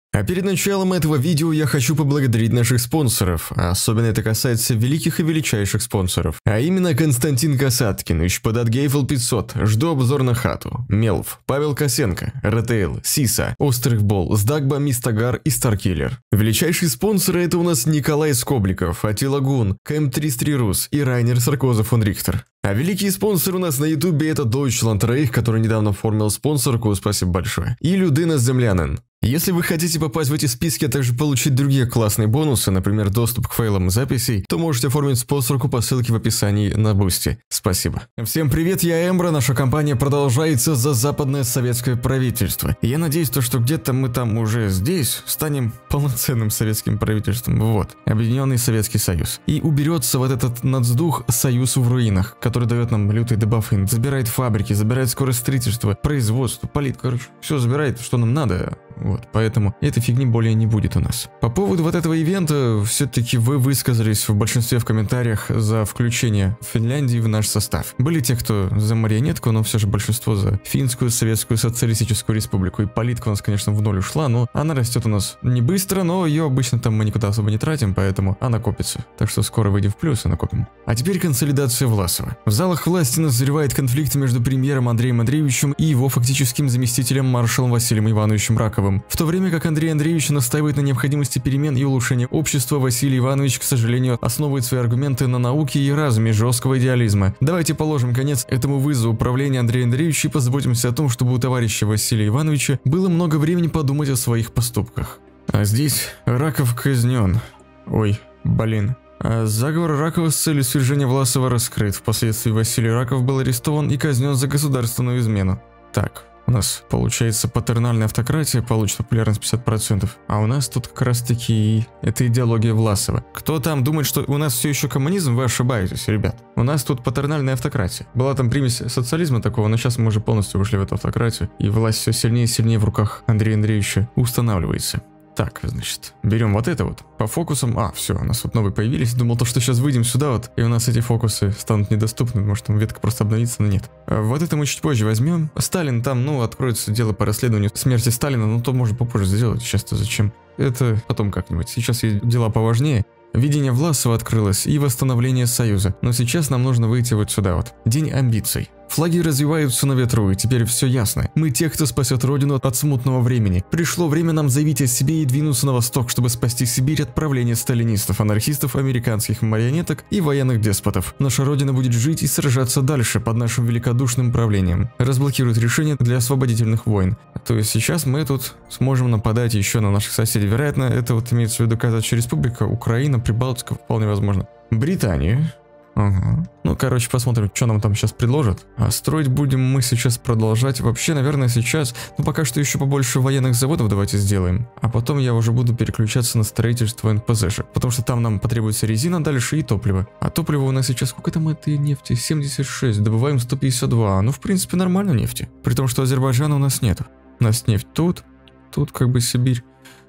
А перед началом этого видео я хочу поблагодарить наших спонсоров, а особенно это касается великих и величайших спонсоров, а именно Константин Касаткинович, Податгейфл 500, Жду обзор на хату, Мелв, Павел Косенко, Ретейл, Сиса, Острых Бол, Сдагба, Мистагар и Старкиллер. Величайшие спонсоры это у нас Николай Скобликов, Атилагун, КМ33 Рус и Райнер Саркоза фон Рихтер. А великие спонсоры у нас на ютубе это Deutschland Reich, который недавно оформил спонсорку, спасибо большое, и Людина Землянин. Если вы хотите попасть в эти списки, а также получить другие классные бонусы, например, доступ к файлам записей, то можете оформить спонсорку по ссылке в описании на Бусти. Спасибо. Всем привет, я Эмбра, наша компания продолжается за западное советское правительство. И я надеюсь, что где-то мы там уже здесь станем полноценным советским правительством. Вот, Объединенный Советский Союз. И уберется вот этот нацдух Союз в руинах, который дает нам лютый дебафы, забирает фабрики, забирает скорость строительства, производство, короче, все забирает, что нам надо. Вот, поэтому этой фигни более не будет у нас. По поводу вот этого ивента, все-таки вы высказались в большинстве в комментариях за включение Финляндии в наш состав. Были те, кто за марионетку, но все же большинство за Финскую Советскую Социалистическую Республику. И политика у нас, конечно, в ноль ушла, но она растет у нас не быстро, но ее обычно там мы никуда особо не тратим, поэтому она копится. Так что скоро выйдем в плюс и накопим. А теперь консолидация Власова. В залах власти назревает конфликт между премьером Андреем Андреевичем и его фактическим заместителем маршалом Василием Ивановичем Раковым. В то время как Андрей Андреевич настаивает на необходимости перемен и улучшения общества, Василий Иванович, к сожалению, основывает свои аргументы на науке и разуме жесткого идеализма. Давайте положим конец этому вызову правления Андрея Андреевича и позаботимся о том, чтобы у товарища Василия Ивановича было много времени подумать о своих поступках. А здесь Раков казнен. Ой, блин. Заговор Ракова с целью свержения Власова раскрыт. Впоследствии Василий Раков был арестован и казнен за государственную измену. Так. У нас получается патернальная автократия, получит популярность 50%, а у нас тут как раз таки это идеология Власова. Кто там думает, что у нас все еще коммунизм, вы ошибаетесь, ребят. У нас тут патернальная автократия. Была там примесь социализма такого, но сейчас мы уже полностью вышли в эту автократию, и власть все сильнее и сильнее в руках Андрея Андреевича устанавливается. Так, значит, берем вот это вот. По фокусам, все, у нас вот новые появились. Думал, что сейчас выйдем сюда вот, и у нас эти фокусы станут недоступны, может там ветка просто обновится, но нет. Вот это мы чуть позже возьмем. Сталин там, откроется дело по расследованию смерти Сталина, но то можно попозже сделать, сейчас-то зачем? Это потом как-нибудь, сейчас есть дела поважнее. Видение Власова открылось и восстановление Союза, но сейчас нам нужно выйти вот сюда вот. День амбиций. Флаги развиваются на ветру, и теперь все ясно. Мы те, кто спасет Родину от смутного времени. Пришло время нам заявить о себе и двинуться на восток, чтобы спасти Сибирь от правления сталинистов, анархистов, американских марионеток и военных деспотов. Наша Родина будет жить и сражаться дальше под нашим великодушным правлением. Разблокирует решение для освободительных войн. То есть сейчас мы тут сможем нападать еще на наших соседей. Вероятно, это вот имеется в виду казачья республика, Украина, Прибалтика, вполне возможно. Британия. Ага. Посмотрим, что нам там сейчас предложат. А строить будем мы сейчас продолжать. Вообще, наверное, сейчас, пока что еще побольше военных заводов давайте сделаем. А потом я уже буду переключаться на строительство НПЗшек. Потому что там нам потребуется резина дальше и топливо. А топливо у нас сейчас, сколько там этой нефти? 76, добываем 152. В принципе, нормально нефти. При том, что Азербайджана у нас нету. У нас нефть тут как бы Сибирь.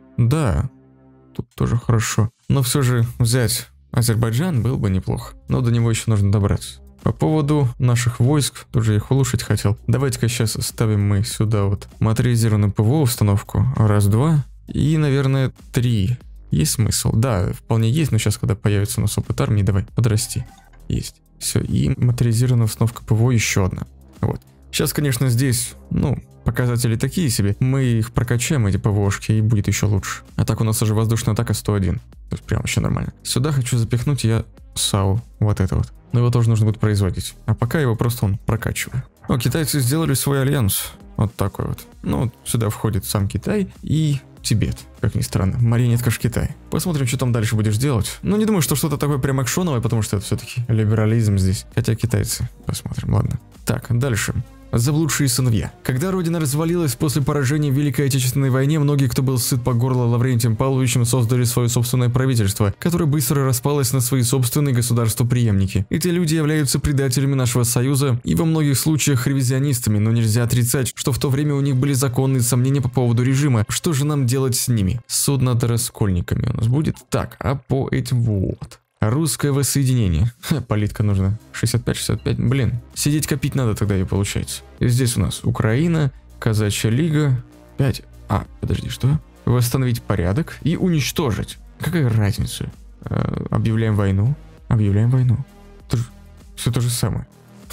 Да, тут тоже хорошо. Но все же взять Азербайджан был бы неплохо, но до него еще нужно добраться. По поводу наших войск, тоже их улучшить хотел. Давайте-ка сейчас ставим мы сюда вот моторизированную ПВО установку. Раз, два и, наверное, 3. Есть смысл? Да, вполне есть, но сейчас, когда появится у нас опыт армии, давай, подрасти. Есть. Все, и моторизированная установка ПВО еще одна. Вот. Сейчас, конечно, здесь, показатели такие себе. Мы их прокачаем, эти ПВОшки, и будет еще лучше. А так у нас уже воздушная атака 101. То есть прям вообще нормально. Сюда хочу запихнуть я САУ, вот это вот. Но его тоже нужно будет производить. А пока его просто прокачиваю. Китайцы сделали свой альянс. Вот такой вот. Сюда входит сам Китай и Тибет, как ни странно. Марионетка ж Китай. Посмотрим, что там дальше будешь делать. Не думаю, что что-то такое прям акшоновое, потому что это все-таки либерализм здесь. Хотя китайцы. Посмотрим, ладно. Так, дальше. Заблудшие сыновья. Когда Родина развалилась после поражения в Великой Отечественной войне, многие, кто был сыт по горло Лаврентием Павловичем, создали свое собственное правительство, которое быстро распалось на свои собственные государства-преемники. Эти люди являются предателями нашего союза и во многих случаях ревизионистами, но нельзя отрицать, что в то время у них были законные сомнения по поводу режима. Что же нам делать с ними? Суд над раскольниками у нас будет? Так, а по этим вот. Русское воссоединение. Политка нужна. 65-65. Блин, сидеть копить надо тогда и получается. И здесь у нас Украина, Казачья лига. 5. Подожди, что? восстановить порядок и уничтожить. Какая разница? Объявляем войну. Объявляем войну. Это же все то же самое.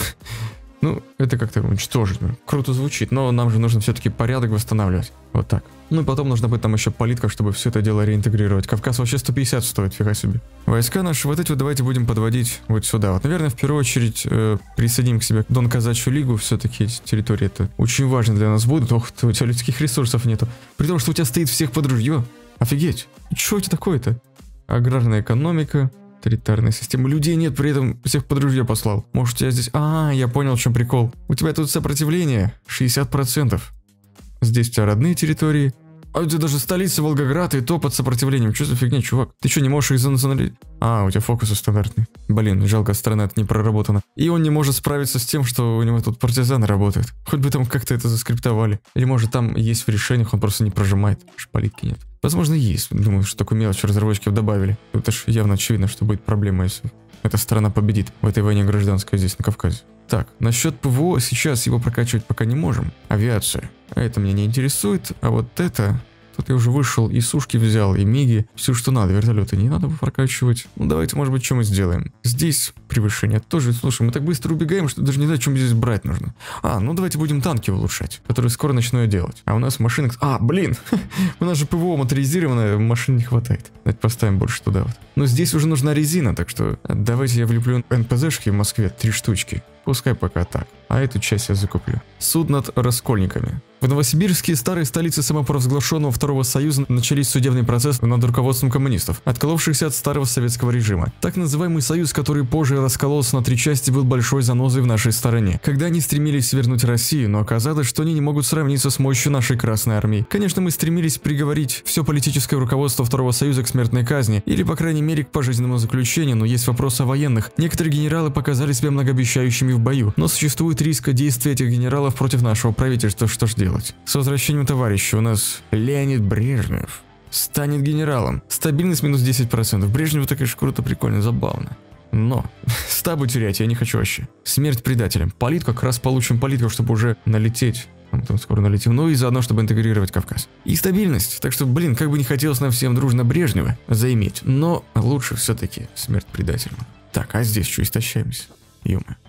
Ну, это как-то уничтожить. Круто звучит, но нам же нужно все-таки порядок восстанавливать. Вот так. Ну и потом нужно быть там еще политика, чтобы все это дело реинтегрировать. Кавказ вообще 150 стоит, фига себе. Войска наши вот эти вот давайте будем подводить вот сюда. Вот, наверное, в первую очередь присоединим к себе Дон-Казачью лигу. Все-таки эти территории это очень важно для нас будут. Ох ты, у тебя людских ресурсов нету. При том, что у тебя стоит всех под ружье. Офигеть. Что это такое-то? Аграрная экономика. Авторитарная система. Людей нет, при этом всех под ружье послал. Может, у тебя здесь... я понял, в чем прикол. У тебя тут сопротивление 60%. Здесь у тебя родные территории. А у тебя даже столица Волгоград и то под сопротивлением. Что за фигня, чувак? Ты что, не можешь их занационализировать? У тебя фокусы стандартные. Блин, жалко, страна это не проработана. И он не может справиться с тем, что у него тут партизаны работают. Хоть бы там как-то это заскриптовали. Или может там есть в решениях, он просто не прожимает. Шпалитки нет. Возможно, есть. Думаю, что такую мелочь разработчиков добавили. Это ж явно очевидно, что будет проблема, если эта страна победит в этой войне гражданской здесь, на Кавказе. Так, насчет ПВО сейчас его прокачивать пока не можем. Авиация. Это меня не интересует, а вот это... Тут я уже вышел и сушки взял, и миги, все что надо, вертолеты не надо прокачивать. Ну давайте, может быть, что мы сделаем. Здесь превышение тоже, слушай, мы так быстро убегаем, что даже не знаю, чем здесь брать нужно. Ну давайте будем танки улучшать, которые скоро начну делать. А у нас машины... блин, у нас же ПВО моторизированное, машин не хватает. Давайте поставим больше туда вот. Но здесь уже нужна резина, так что давайте я влеплю НПЗшки в Москве 3 штучки. Пускай пока так. А эту часть я закуплю. Суд над раскольниками. В Новосибирске, старой столице самопровозглашенного Второго Союза, начались судебный процесс над руководством коммунистов, отколовшихся от старого советского режима. Так называемый союз, который позже раскололся на 3 части, был большой занозой в нашей стороне. Когда они стремились вернуть Россию, но оказалось, что они не могут сравниться с мощью нашей Красной Армии. Конечно, мы стремились приговорить все политическое руководство Второго Союза к смертной казни, или, по крайней мере, к пожизненному заключению, но есть вопрос о военных. Некоторые генералы показали себя многообещающими в бою, но существует риск действия этих генералов против нашего правительства. Что ж делать? С возвращением товарища у нас Леонид Брежнев станет генералом. Стабильность минус 10%. Брежнев это, конечно, круто, прикольно, забавно. Но стабы терять я не хочу вообще. Смерть предателям. Полит как раз получим политику, чтобы уже налететь. Там скоро налетим. Ну и заодно, чтобы интегрировать Кавказ. И стабильность. Так что, блин, как бы не хотелось нам всем дружно Брежнева заиметь. Но лучше все-таки смерть предателям. Так, а здесь что, истощаемся? Ё-моё.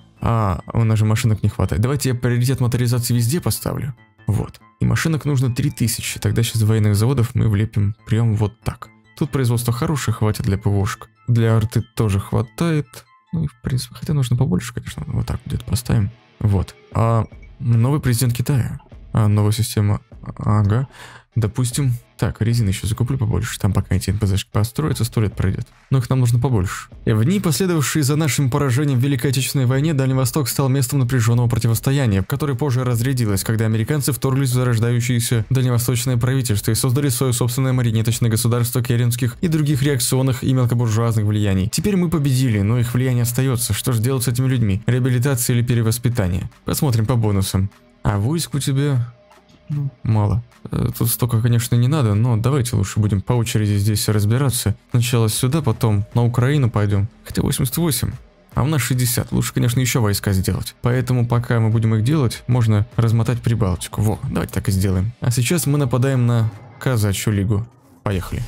У нас же машинок не хватает. Давайте я приоритет моторизации везде поставлю. Вот. И машинок нужно 3000. Тогда сейчас военных заводов мы влепим прям вот так. Тут производство хорошее, хватит для ПВОшек. Для арты тоже хватает. Ну и в принципе, хотя нужно побольше, конечно. Вот так где-то поставим. Вот. Новый президент Китая. Новая система. Ага. Допустим. Так, резины еще закуплю побольше. Там пока эти НПЗшки построятся, 100 лет пройдет. Но их нам нужно побольше. В дни, последовавшие за нашим поражением в Великой Отечественной войне, Дальний Восток стал местом напряженного противостояния, которое позже разрядилось, когда американцы вторглись в зарождающееся дальневосточное правительство и создали свое собственное марионеточное государство керенских и других реакционных и мелкобуржуазных влияний. Теперь мы победили, но их влияние остается. Что же делать с этими людьми? Реабилитация или перевоспитание? Посмотрим по бонусам. А войск у тебя... мало. Тут столько, конечно, не надо, но давайте лучше будем по очереди здесь разбираться. Сначала сюда, потом на Украину пойдем. Хотя 88, а у нас 60. Лучше, конечно, еще войска сделать. Поэтому, пока мы будем их делать, можно размотать Прибалтику. Во, давайте так и сделаем. А сейчас мы нападаем на Казачью лигу. Поехали.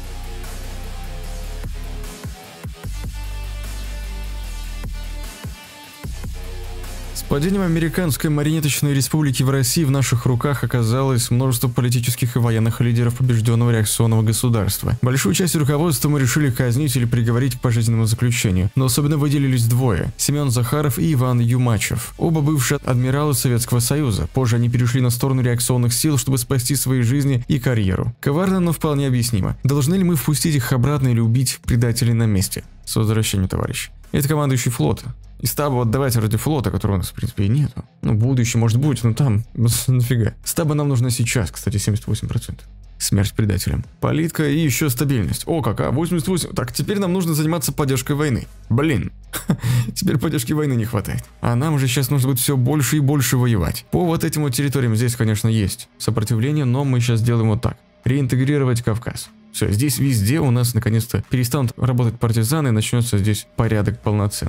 С падением американской марионеточной республики в России в наших руках оказалось множество политических и военных лидеров побежденного реакционного государства. Большую часть руководства мы решили казнить или приговорить к пожизненному заключению, но особенно выделились двое – Семен Захаров и Иван Юмачев, оба бывшие адмиралы Советского Союза. Позже они перешли на сторону реакционных сил, чтобы спасти свои жизни и карьеру. Коварно, но вполне объяснимо. Должны ли мы впустить их обратно или убить предателей на месте? С возвращением, товарищ. Это командующий флота. И стаба отдавайте ради флота, которого у нас, в принципе, и нету. Ну, будущее может быть, но там, нафига. Стаба нам нужна сейчас, кстати, 78%. Смерть предателям. Политика и еще стабильность. О, как, 88. Так, теперь нам нужно заниматься поддержкой войны. Блин. Теперь поддержки войны не хватает. А нам же сейчас нужно будет все больше и больше воевать. По вот этим вот территориям здесь, конечно, есть сопротивление, но мы сейчас делаем вот так. Реинтегрировать Кавказ. Все, здесь везде у нас наконец-то перестанут работать партизаны, и начнется здесь порядок полноценный.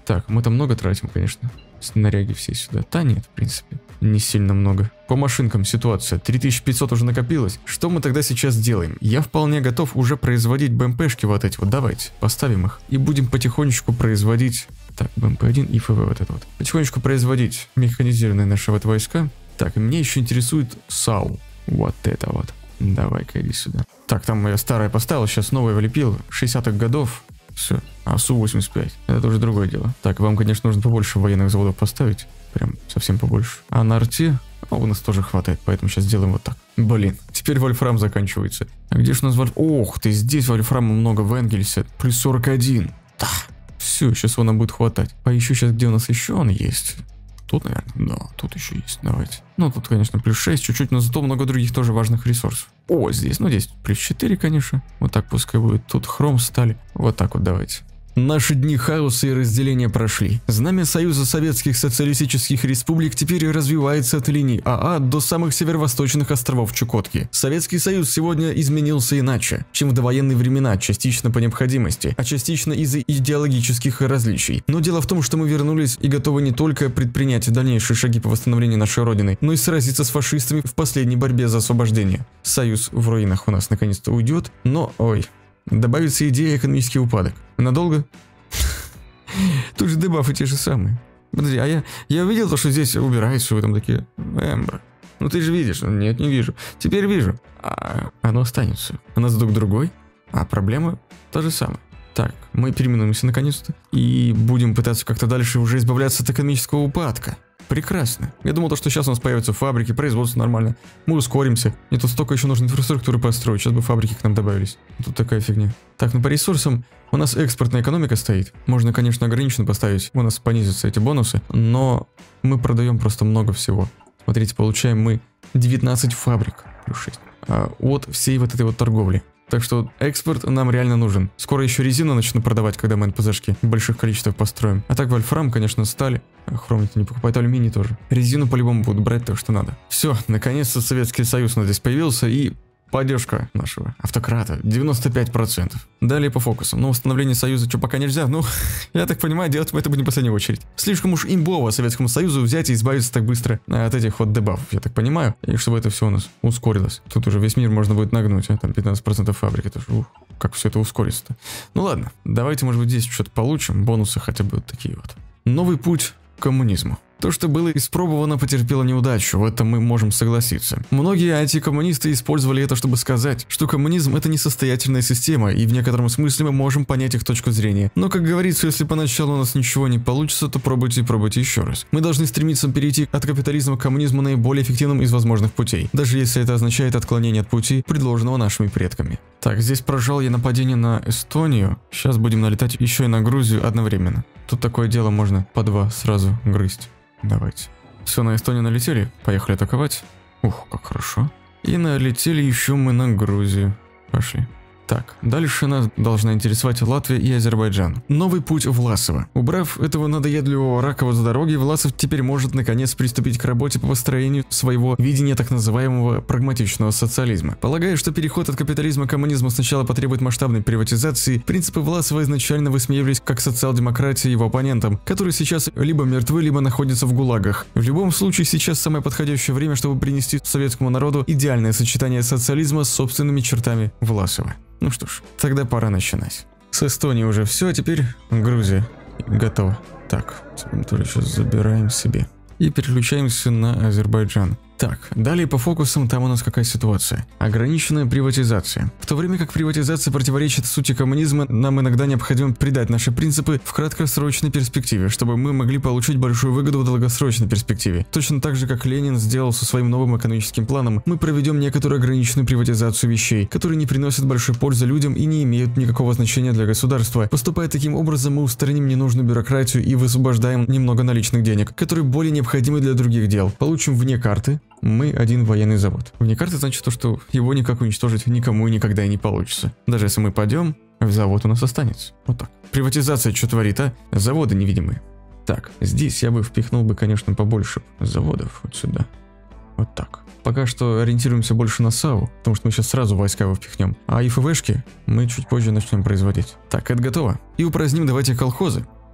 Так, мы там много тратим, конечно. Снаряги все сюда. Да нет, в принципе, не сильно много. По машинкам ситуация. 3500 уже накопилось. Что мы тогда сейчас делаем? Я вполне готов уже производить БМПшки вот эти вот. Давайте, поставим их. И будем потихонечку производить... Так, БМП-1 и ФВ вот это вот. Потихонечку производить механизированные наши вот войска. Так, и меня еще интересует САУ. Вот это вот. Давай-ка иди сюда. Так, там я старое поставил, сейчас новое влепил. 60-х годов. Все. А Су-85. Это уже другое дело. Так, вам, конечно, нужно побольше военных заводов поставить. Прям совсем побольше. А на арте... у нас тоже хватает, поэтому сейчас сделаем вот так. Блин, теперь вольфрам заканчивается. А где же у нас вольфрам? Ох ты, здесь вольфрама много в Энгельсе. Плюс 41. Да. Все, сейчас он нам будет хватать. Поищу сейчас, где у нас еще он есть. Тут, наверное, да, тут еще есть, давайте. Ну, тут, конечно, плюс 6 чуть-чуть, но зато много других тоже важных ресурсов. О, здесь, ну, здесь плюс 4, конечно. Вот так пускай будет. Тут хром, сталь. Вот так вот давайте. Наши дни хаоса и разделения прошли. Знамя Союза Советских Социалистических Республик теперь развивается от линии АА до самых северо-восточных островов Чукотки. Советский Союз сегодня изменился иначе, чем в довоенные времена, частично по необходимости, а частично из-за идеологических различий. Но дело в том, что мы вернулись и готовы не только предпринять дальнейшие шаги по восстановлению нашей Родины, но и сразиться с фашистами в последней борьбе за освобождение. Союз в руинах у нас наконец-то уйдет, но, ой... Добавится идея экономический упадок. Надолго? Тут же дебафы те же самые. Подожди, а я видел то, что здесь убирается, вы там такие... Эмбра. Ну ты же видишь. Нет, не вижу. Теперь вижу. А оно останется. У нас друг другой, а проблема та же самая. Так, мы переименуемся наконец-то. И будем пытаться как-то дальше уже избавляться от экономического упадка. Прекрасно. Я думал, что сейчас у нас появятся фабрики, производство нормально. Мы ускоримся. Мне тут столько еще нужно инфраструктуры построить. Сейчас бы фабрики к нам добавились. Тут такая фигня. Так, ну по ресурсам у нас экспортная экономика стоит. Можно, конечно, ограниченно поставить. У нас понизятся эти бонусы. Но мы продаем просто много всего. Смотрите, получаем мы 19 фабрик. Плюс 6. От всей вот этой вот торговли. Так что экспорт нам реально нужен. Скоро еще резину начну продавать, когда мы НПЗшки в больших количествах построим. А так вольфрам, конечно, сталь. Хром никто не покупает, алюминий тоже. Резину по-любому будут брать, так что надо. Все, наконец-то Советский Союз у нас здесь появился и... Поддержка нашего автократа 95%. Далее по фокусам. Но восстановление Союза что пока нельзя. Ну, я так понимаю, делать мы это будем в последнюю очередь. Слишком уж имбово Советскому Союзу взять и избавиться так быстро от этих вот дебафов, я так понимаю. И чтобы это все у нас ускорилось. Тут уже весь мир можно будет нагнуть, а там 15% фабрики. Это же, как все это ускорится-то. Ну ладно, давайте, может быть, здесь что-то получим. Бонусы хотя бы вот такие вот. Новый путь к коммунизму. То, что было испробовано, потерпело неудачу, в этом мы можем согласиться. Многие антикоммунисты использовали это, чтобы сказать, что коммунизм – это несостоятельная система, и в некотором смысле мы можем понять их точку зрения. Но, как говорится, если поначалу у нас ничего не получится, то пробуйте и пробуйте еще раз. Мы должны стремиться перейти от капитализма к коммунизму наиболее эффективным из возможных путей, даже если это означает отклонение от пути, предложенного нашими предками. Так, здесь прожал я нападение на Эстонию, сейчас будем налетать еще и на Грузию одновременно. Тут такое дело можно по два сразу грызть. Давайте. Все, на Эстонию налетели, поехали атаковать. Ух, как хорошо. И налетели еще мы на Грузию. Пошли. Так, дальше нас должна интересовать Латвия и Азербайджан. Новый путь Власова. Убрав этого надоедливого Ракова с дороги, Власов теперь может наконец приступить к работе по построению своего видения так называемого прагматичного социализма. Полагаю, что переход от капитализма к коммунизму сначала потребует масштабной приватизации, принципы Власова изначально высмеивались как социал-демократия его оппонентам, которые сейчас либо мертвы, либо находятся в ГУЛАГах. В любом случае, сейчас самое подходящее время, чтобы принести советскому народу идеальное сочетание социализма с собственными чертами Власова. Ну что ж, тогда пора начинать. С Эстонией уже все, а теперь Грузия. Готово. Так, мы тоже сейчас забираем себе. И переключаемся на Азербайджан. Так, далее по фокусам там у нас какая ситуация? Ограниченная приватизация. В то время как приватизация противоречит сути коммунизма, нам иногда необходимо придать наши принципы в краткосрочной перспективе, чтобы мы могли получить большую выгоду в долгосрочной перспективе. Точно так же, как Ленин сделал со своим новым экономическим планом, мы проведем некоторую ограниченную приватизацию вещей, которые не приносят большой пользы людям и не имеют никакого значения для государства. Поступая таким образом, мы устраним ненужную бюрократию и высвобождаем немного наличных денег, которые более необходимы для других дел. Получим вне карты мы один военный завод. Вне карты значит то, что его никак уничтожить никому и никогда и не получится. Даже если мы пойдем, завод у нас останется. Вот так. Приватизация что творит, а? Заводы невидимые. Так, здесь я бы впихнул бы, конечно, побольше заводов вот сюда. Вот так. Пока что ориентируемся больше на САУ, потому что мы сейчас сразу войска его впихнем. А ИФВшки мы чуть позже начнем производить. Так, это готово. И упраздним давайте колхозы.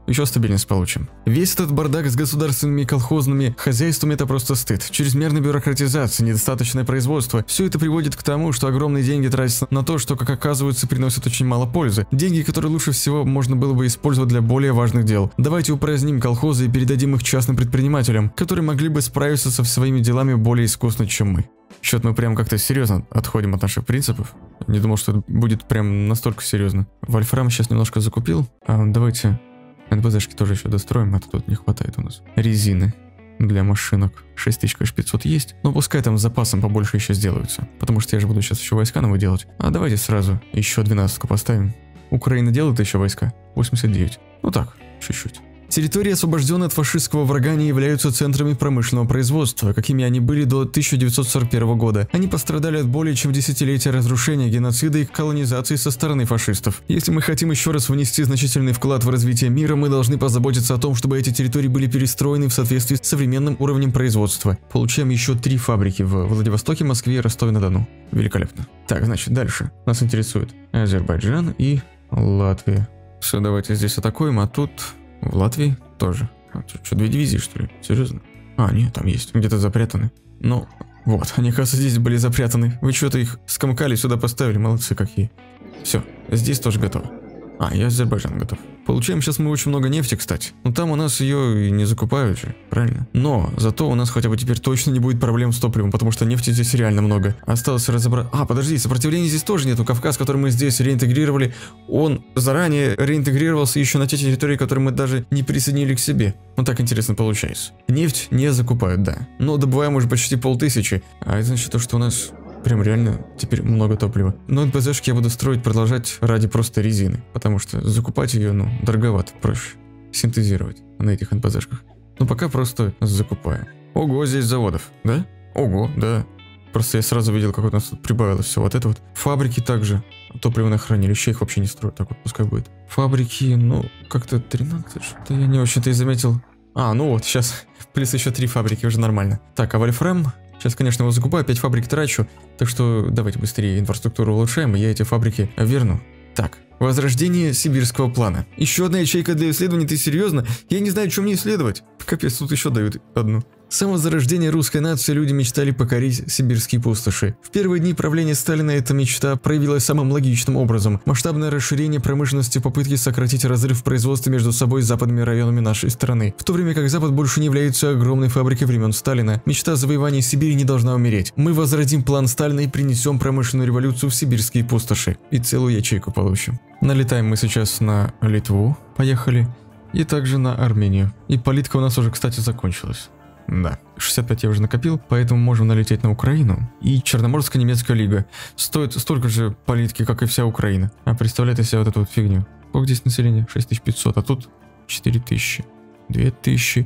еще стабильность получим. Весь этот бардак с государственными и колхозными хозяйствами – это просто стыд. Чрезмерная бюрократизация, недостаточное производство – все это приводит к тому, что огромные деньги тратятся на то, что, как оказывается, приносит очень мало пользы. Деньги, которые лучше всего можно было бы использовать для более важных дел. Давайте упраздним колхозы и передадим их частным предпринимателям, которые могли бы справиться со своими делами более искусно, чем мы. Что-то мы прям как-то серьезно отходим от наших принципов. Не думал, что это будет прям настолько серьезно. Вольфрам сейчас немножко закупил. Давайте НПЗшки тоже еще достроим, а то тут не хватает у нас резины для машинок. 6000, конечно, 500 есть, но пускай там с запасом побольше еще сделаются. Потому что я же буду сейчас еще войска новые делать. А давайте сразу еще 12-ку поставим. Украина делает еще войска? 89. Ну так, чуть-чуть. Территории, освобожденные от фашистского врага, не являются центрами промышленного производства, какими они были до 1941 года. Они пострадали от более чем десятилетия разрушения, геноцида и колонизации со стороны фашистов. Если мы хотим еще раз внести значительный вклад в развитие мира, мы должны позаботиться о том, чтобы эти территории были перестроены в соответствии с современным уровнем производства. Получаем еще 3 фабрики в Владивостоке, Москве и Ростове-на-Дону. Великолепно. Так, значит, дальше. Нас интересует Азербайджан и Латвия. Все, давайте здесь атакуем, а тут... В Латвии тоже. Что, 2 дивизии, что ли? Серьезно? Нет, там есть. Где-то запрятаны. Ну, вот. Они, кажется, здесь были запрятаны. Вы что-то их скомкали, сюда поставили. Молодцы какие. Все. Здесь тоже готово. И Азербайджан готов. Получаем сейчас мы очень много нефти, кстати. Но там у нас ее и не закупают же, правильно? Но зато у нас хотя бы теперь точно не будет проблем с топливом, потому что нефти здесь реально много. Осталось разобрать... Подожди, сопротивления здесь тоже нету. Кавказ, который мы здесь реинтегрировали, он заранее реинтегрировался еще на те территории, которые мы даже не присоединили к себе. Так интересно получается. Нефть не закупают, да. Но добываем уже почти 5000. Это значит то, что у нас... Прям реально теперь много топлива. Но НПЗшки я буду строить, продолжать ради просто резины. Потому что закупать ее, дороговато, проще. Синтезировать на этих НПЗшках. Пока просто закупаем. Ого, здесь заводов, да? Ого, да. Просто я сразу видел, как у нас тут прибавилось все вот это вот. Фабрики также. Топливное хранилище, их вообще не строят, так вот пускай будет. Фабрики, как-то 13, что-то я не очень-то и заметил. Вот, сейчас плюс еще 3 фабрики, уже нормально. Так, а вольфрам... Сейчас, конечно, его закупаю, 5 фабрик трачу, так что давайте быстрее инфраструктуру улучшаем, и я эти фабрики верну. Так, возрождение сибирского плана. Еще одна ячейка для исследований, ты серьезно? Я не знаю, что мне исследовать. Капец, тут еще дают одну. С самого зарождения русской нации люди мечтали покорить сибирские пустоши. В первые дни правления Сталина эта мечта проявилась самым логичным образом. Масштабное расширение промышленности в попытке сократить разрыв в производстве между собой и западными районами нашей страны. В то время как Запад больше не является огромной фабрикой времен Сталина, мечта завоевания Сибири не должна умереть. Мы возродим план Сталина и принесем промышленную революцию в сибирские пустоши. И целую ячейку получим. Налетаем мы сейчас на Литву. Поехали. И также на Армению. И политика у нас уже, кстати, закончилась. Да, 65 я уже накопил, поэтому можем налететь на Украину. И Черноморская немецкая лига. Стоит столько же политики, как и вся Украина. Представляете себе вот эту вот фигню. Сколько здесь населения? 6500, а тут 4000. 2000.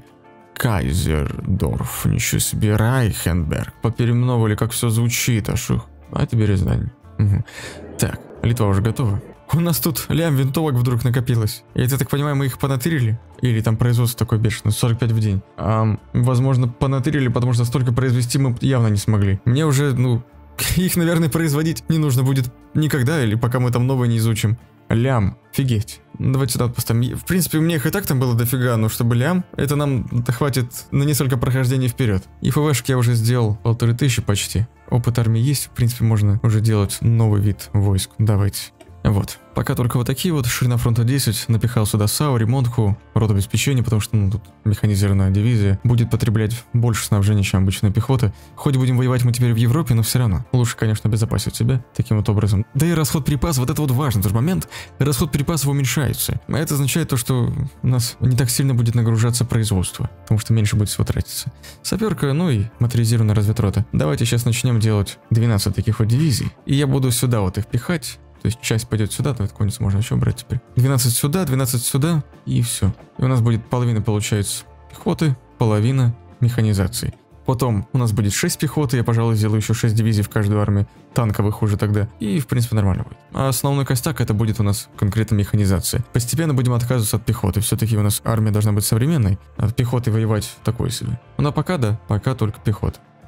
Кайзердорф, ничего себе, Райхенберг. Попереименовали, как все звучит, это Березнань. Угу. Так, Литва уже готова. У нас тут лям винтовок вдруг накопилось. И это, так понимаю, мы их понатырили? Или там производство такое бешеное, 45 в день. Возможно, понатырили, потому что столько произвести мы явно не смогли. Мне уже, их, наверное, производить не нужно будет никогда, или пока мы там новое не изучим. Лям, офигеть. Давайте сюда поставим. В принципе, у меня их и так там было дофига, но чтобы лям, это нам хватит на несколько прохождений вперед. И ФВшки я уже сделал 1500 почти. Опыт армии есть, в принципе, можно уже делать новый вид войск. Давайте. Вот. Пока только вот такие вот, ширина фронта 10, напихал сюда САУ, ремонтку, рот обеспечения, потому что, тут механизированная дивизия будет потреблять больше снабжения, чем обычная пехота. Хоть будем воевать мы теперь в Европе, но все равно. Лучше, конечно, обезопасить себя таким вот образом. Да и расход припасов, вот это вот важный тоже момент, расход припасов уменьшается. А это означает то, что у нас не так сильно будет нагружаться производство, потому что меньше будет всего тратиться. Саперка, и моторизированная разведрота. Давайте сейчас начнем делать 12 таких вот дивизий, и я буду сюда вот их пихать. То есть часть пойдет сюда, то этот конец можно еще брать теперь. 12 сюда, и все. И у нас будет половина, получается, пехоты, половина механизации. Потом у нас будет 6 пехоты, я, пожалуй, сделаю еще 6 дивизий в каждую армию, танковых уже тогда, и, в принципе, нормально будет. А основной костяк это будет у нас конкретно механизация. Постепенно будем отказываться от пехоты, все-таки у нас армия должна быть современной, от пехоты воевать такой себе. Ну а пока да, пока только пехота.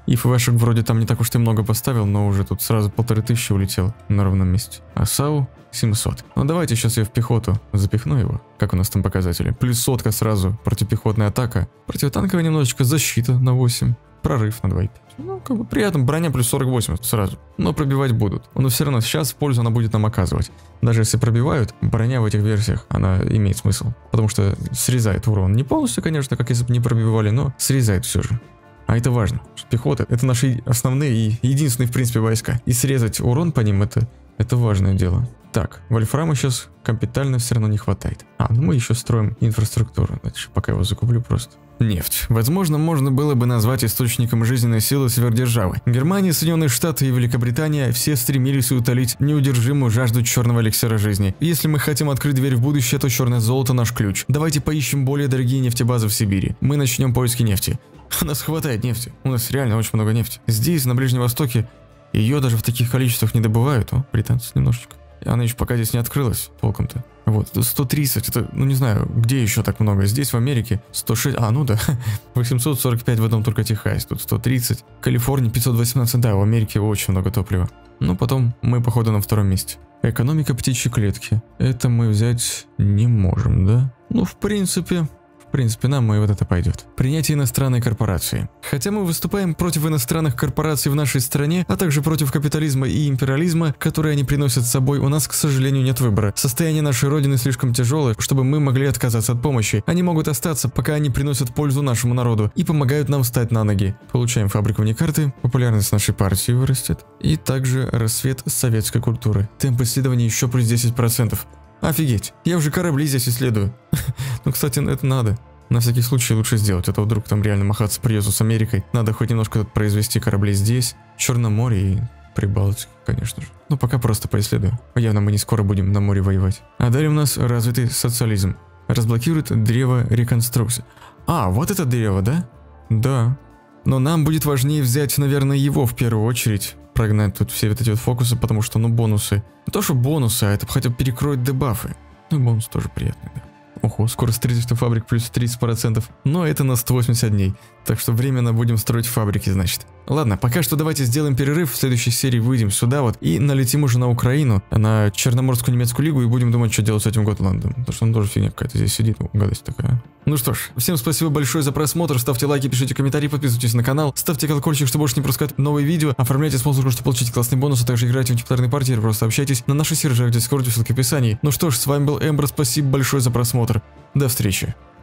И ФВшек вроде там не так уж и много поставил, но уже тут сразу 1500 улетел на ровном месте. А САУ 700. Ну давайте сейчас я в пехоту запихну его. Как у нас там показатели? Плюс сотка сразу, противопехотная атака. Противотанковая немножечко, защита на 8. Прорыв на 2,5. Ну, как бы приятно, броня плюс 48 сразу. Но пробивать будут. Но все равно сейчас пользу она будет нам оказывать. Даже если пробивают, броня в этих версиях, она имеет смысл. Потому что срезает урон. Не полностью, конечно, как если бы не пробивали, но срезает все же. А это важно. Пехота — это наши основные и единственные, в принципе, войска. И срезать урон по ним — это важное дело. Так, вольфрама сейчас капитально все равно не хватает. Ну мы еще строим инфраструктуру. Дальше пока его закуплю просто. Нефть. Возможно, можно было бы назвать источником жизненной силы сверхдержавы. Германия, Соединенные Штаты и Великобритания все стремились утолить неудержимую жажду черного эликсира жизни. Если мы хотим открыть дверь в будущее, то черное золото наш ключ. Давайте поищем более дорогие нефтебазы в Сибири. Мы начнем поиски нефти. У нас хватает нефти. У нас реально очень много нефти. Здесь, на Ближнем Востоке, ее даже в таких количествах не добывают. Британцы немножечко. Она еще пока здесь не открылась толком-то. Вот, 130, это, ну не знаю, где еще так много. Здесь, в Америке, 106, ну да, 845 в одном только Техасе, тут 130. В Калифорнии 518, да, в Америке очень много топлива. Ну, потом мы, походу, на втором месте. Экономика птичьей клетки. Это мы взять не можем, да? Ну, в принципе, нам и вот это пойдет. Принятие иностранной корпорации. Хотя мы выступаем против иностранных корпораций в нашей стране, а также против капитализма и империализма, которые они приносят с собой, у нас, к сожалению, нет выбора. Состояние нашей родины слишком тяжелое, чтобы мы могли отказаться от помощи. Они могут остаться, пока они приносят пользу нашему народу и помогают нам встать на ноги. Получаем фабриковые карты, популярность нашей партии вырастет, и также рассвет советской культуры. Темп исследований еще плюс 10%. Офигеть, я уже корабли здесь исследую. Ну, кстати, это надо. На всякий случай лучше сделать, а то вдруг там реально махаться придется с Америкой. Надо хоть немножко произвести корабли здесь, Черном море и Прибалтике, конечно же. Но пока просто поисследую. Явно мы не скоро будем на море воевать. А далее у нас развитый социализм. Разблокирует древо реконструкции. Вот это древо, да? Да. Но нам будет важнее взять, наверное, его в первую очередь. Прогнать тут все вот эти вот фокусы, потому что, бонусы. Не то, что бонусы, а это хотя бы перекроет дебафы. Ну, бонус тоже приятный, да. Ого, скоро строительство фабрик плюс 30%. Но это на 180 дней. Так что временно будем строить фабрики, значит. Ладно, пока что давайте сделаем перерыв. В следующей серии выйдем сюда вот и налетим уже на Украину, на Черноморскую немецкую лигу и будем думать, что делать с этим Готландом. Потому что он тоже фигня какая-то здесь сидит, гадость такая. Ну что ж, всем спасибо большое за просмотр. Ставьте лайки, пишите комментарии, подписывайтесь на канал. Ставьте колокольчик, чтобы больше не пропускать новые видео. Оформляйте спонсорку, чтобы получить классный бонус, а также играйте в мультиплеерные партии или просто общайтесь на нашей сервере в Дискорде, ссылка в описании. Ну что ж, с вами был Эмбер, спасибо большое за просмотр. До встречи.